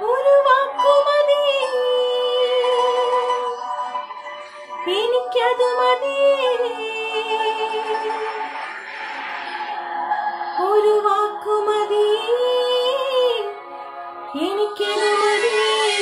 ഒരു വാക്കുമതി, എനിക്കത് മതി. ഒരു വാക്കുമതി, എനിക്കത് മതി.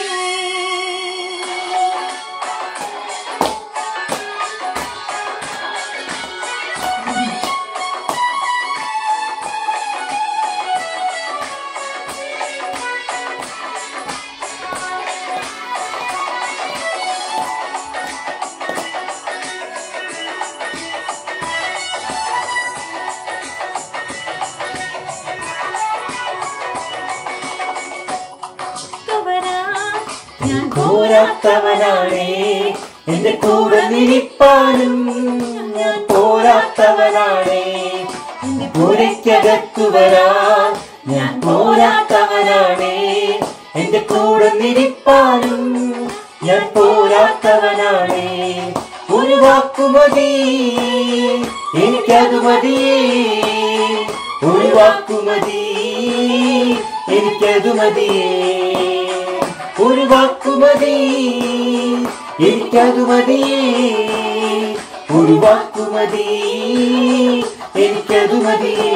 ഞാൻ പോരാത്തവനാണേ, എന്റെ കൂടെ നിൽപ്പാനും ഞാൻ പോരാത്തവനാണേ. പുരയ്ക്കകത്തു വരാൻ ഞാൻ പോരാത്തവനാണേ, എന്റെ കൂടെ നിൽപ്പാനും ഞാൻ പോരാത്തവനാണേ. ഒരു വാക്കുമതി, എനിക്കത് മതിയേ. ഒരു വാക്കുമതി, എനിക്കത് മതിയേ. ഒരു വാക്കുമതി, എനിക്കത് മതിയേ. ഒരു വാക്കുമതി, എനിക്കത് മതിയേ.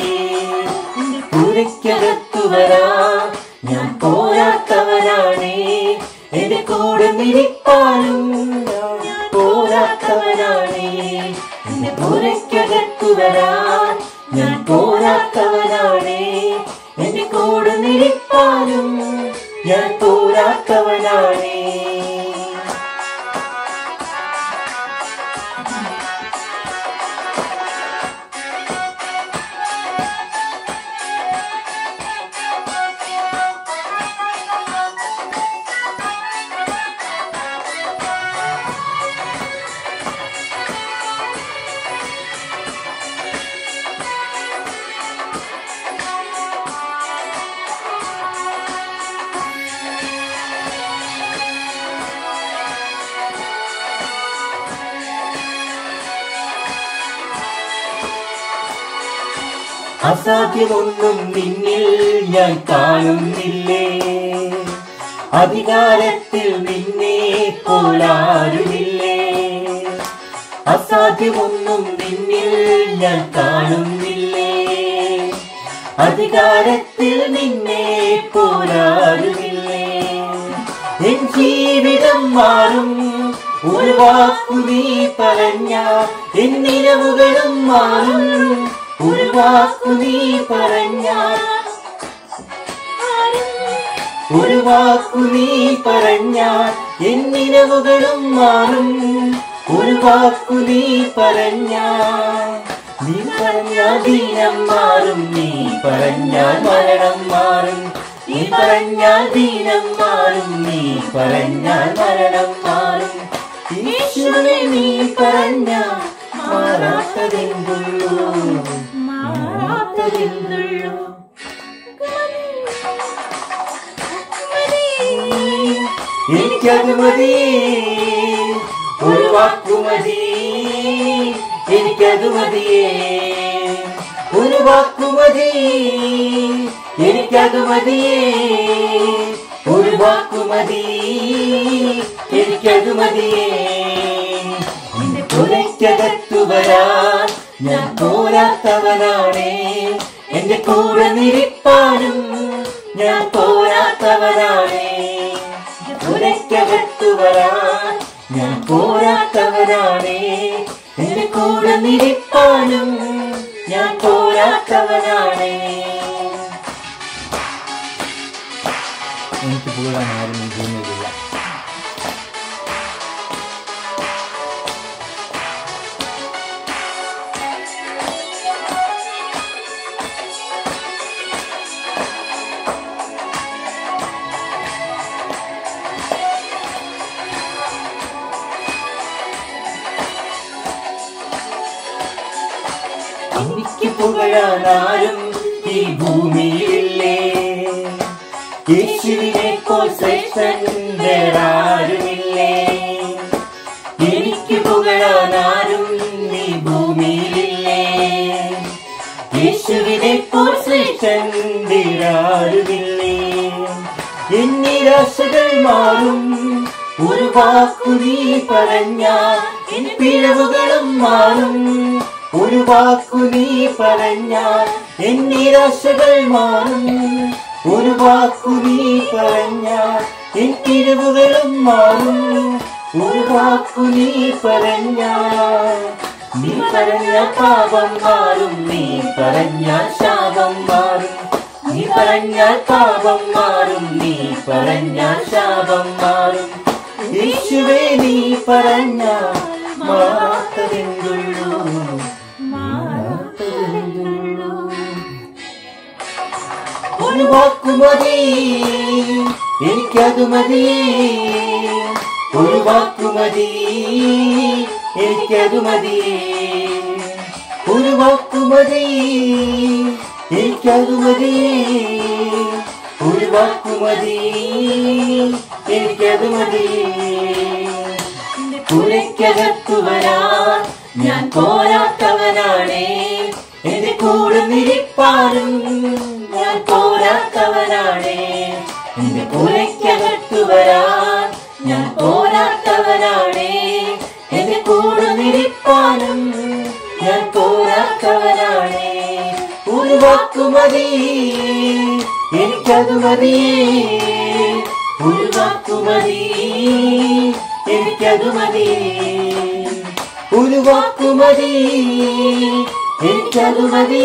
പുരയ്ക്കകത്തു വരാൻ ഞാൻ പോരാത്തവനാണേ, എന്റെ കൂടെ നിൽപ്പാനും ഞാൻ പോരാത്തവനാണേ. എന്റെ പുരയ്ക്കകത്തു വരാൻ ഞാൻ പോരാത്തവനാണേ, എന്റെ കൂടെ നിൽപ്പാനും ഞാൻ പോരാത്തവനാണേ. അസാധ്യമൊന്നും നിന്നിൽ ഞാൻ കാണുന്നില്ലേ, അധികാരത്തിൽ നിന്നെ പോലാരുമില്ലേ. അസാധ്യമൊന്നും നിന്നിൽ ഞാൻ കാണുന്നില്ലേ, അധികാരത്തിൽ നിന്നെ പോലാരുമില്ലേ. എൻ ജീവിതം മാറും ഒരു വാക്കു നീ പറഞ്ഞ, എൻ നിലവുകളും മാറും ഒരു വാക്കു നീ പറഞ്ഞ. ഒരു വാക്കു നീ പറഞ്ഞ, എൻ നിലവുകളും മാറും ഒരു വാക്കു നീ പറഞ്ഞ. നീ പറഞ്ഞാൽ ദീനം മാറും, നീ പറഞ്ഞാൽ മരണം മാറും. നീ പറഞ്ഞാൽ ദീനം മാറും, നീ പറഞ്ഞാൽ മരണം മാറും. യേശുവേ നീ പറഞ്ഞാൽ മാറാത്തതെന്തുള്ളൂ, മാറാത്തതെന്തുള്ളൂ. എനിക്കത് മതിയേ. ഒരു വാക്കുമതി, എനിക്കത് മതിയേ. ഒരു വാക്കുമതി, എനിക്കത് മതിയേ. ഒരു വാക്കുമതി, എനിക്കത് മതിയേ. എന്റെ പുരയ്ക്കകത്തു വരാൻ ഞാൻ പോരാത്തവനാണേ, എന്റെ കൂടെ നിൽപ്പാനും ഞാൻ പോരാത്തവനാണേ. പുരയ്ക്കകത്തു വരാൻ ഞാൻ പോരാത്തവനാണേ, എന്റെ കൂടെ നിൽപ്പാനും ഞാൻ പോരാത്തവനാണേ. എനിക്ക് പോകാൻ ആരും ചെയ്യുന്നില്ല. എനിക്ക് പുകഴാൻ ആരും ഈ ഭൂമിയിലില്ലേ, യേശുവിനെ പോൽ ശ്രേഷ്ഠൻ വേറാരുമില്ലേ. എനിക്ക് പുകഴാൻ ആരും ഈ ഭൂമിയിലില്ലേ, യേശുവിനെ പോൽ ശ്രേഷ്ഠൻ വേറാരുമില്ലേ. എൻ നിരാശകൾ മാറും. ഒരു വാക്കു നീ പറഞ്ഞാൽ എൻ പിഴവുകളും മാറും. ഒരു വാക്കു നീ പറഞ്ഞാൽ എൻ നിരാശകൾ മാറും. ഒരു വാക്കു നീ പറഞ്ഞാൽ എൻ പിഴവുകളും മാറും. ഒരു വാക്കു നീ പറഞ്ഞാൽ നീ പറഞ്ഞ പാപം മാറും. നീ പറഞ്ഞാൽ ശാപം മാറും. നീ പറഞ്ഞാൽ പാപം മാറും. നീ പറഞ്ഞാൽ ശാപം മാറും. യേശുവേ നീ പറഞ്ഞാൽ മാറാത്തതെന്തുള്ളൂ. ഒരു വാക്കു മതി എനിക്കതു മതി. ഒരു വാക്കു മതി എനിക്കതു മതി. ഒരു വാക്കു മതി എനിക്കതു മതി. ഒരു വാക്കു മതി എനിക്കതു മതി. പുരയ്ക്കകത്തു വരാൻ ഞാൻ പോരാത്തവനാണേ. എന്റെ കൂടെ നിരിപ്പാനും ഞാൻ പോരാത്തവനാണേ. എന്റെ പുരയ്ക്കകത്തു വരാൻ ഞാൻ പോരാത്തവനാണേ. എന്റെ കൂടെ നിരിപ്പാനും ഞാൻ പോരാത്തവനാണേ. ഒരു വാക്കു മതി എനിക്കതു മതി. ഒരു വാക്കു മതി എനിക്കതു മതി. ഒരു വാക്കു മതി എനിക്കതു മതി.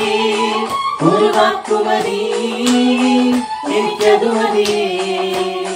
ഒരു വാക്കു മതി എനിക്കതു മതി.